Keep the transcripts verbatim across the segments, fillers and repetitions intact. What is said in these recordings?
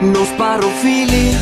non sparo fili,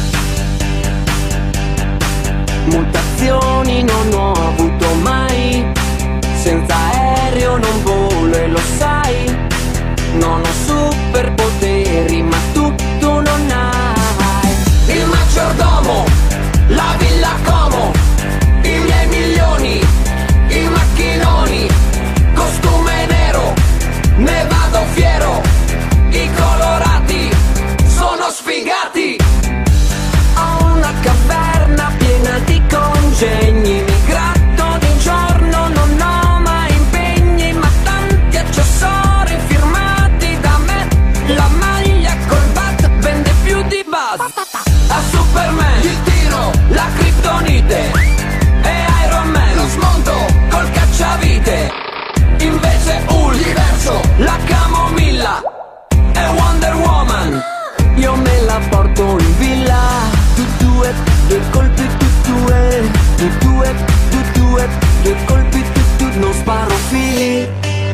mutazioni non ho avuto mai, senza aereo non volo e lo sai, non ho superpoteri ma tu, tu non hai. Il maggiordomo, la villa Como, i miei milioni, i macchinoni, costume nero, ne vado fiero, i colorati sono sfigati. Ho una caverna piena di congegni, mi gratto di giorno, non ho mai impegni, ma tanti accessori firmati da me. La maglia col bat vende più di Buzz. A Superman il tiro, la criptonite, e Iron Man lo smonto col cacciavite. Invece Hulk diverso, la camomilla e Wonder Woman io me la porto in villa. Tu due, due colpi, tu due, tu due, tu due, due colpi, tu tu, non sparo fili,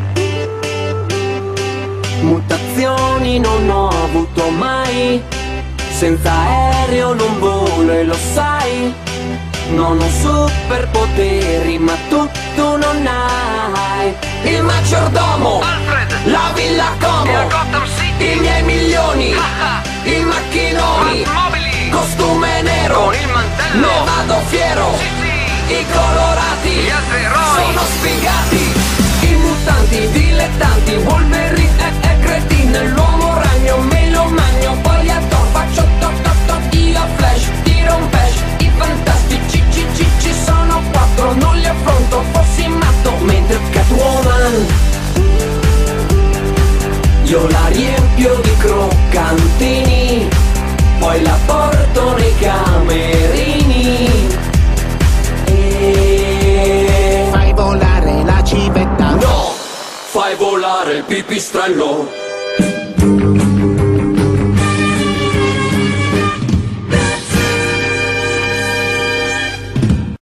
mutazioni non ho avuto mai, senza aereo non volo e lo sai, non ho superpoteri ma tu, tu non hai. Il maggiordomo, Alfred, la villa Como, e Gotham City, i miei milioni, i macchinoni, mobili, costume nero, con il mantello, ne vado fiero, sì, sì. I colorati, gli altri eroi, sono sfigati, i mutanti, dilettanti, Wolverine e, e Cretin, l'uomo ragno, me lo magno, poi a Thor faccio top top top, io Flash, tiro un bash, i fantastici ci ci ci sono quattro, non li affronto, fossi matto, mentre Catwoman io la riempio di croccantini, poi la porto nei camerini e... Fai volare la civetta. No, fai volare il pipistrello.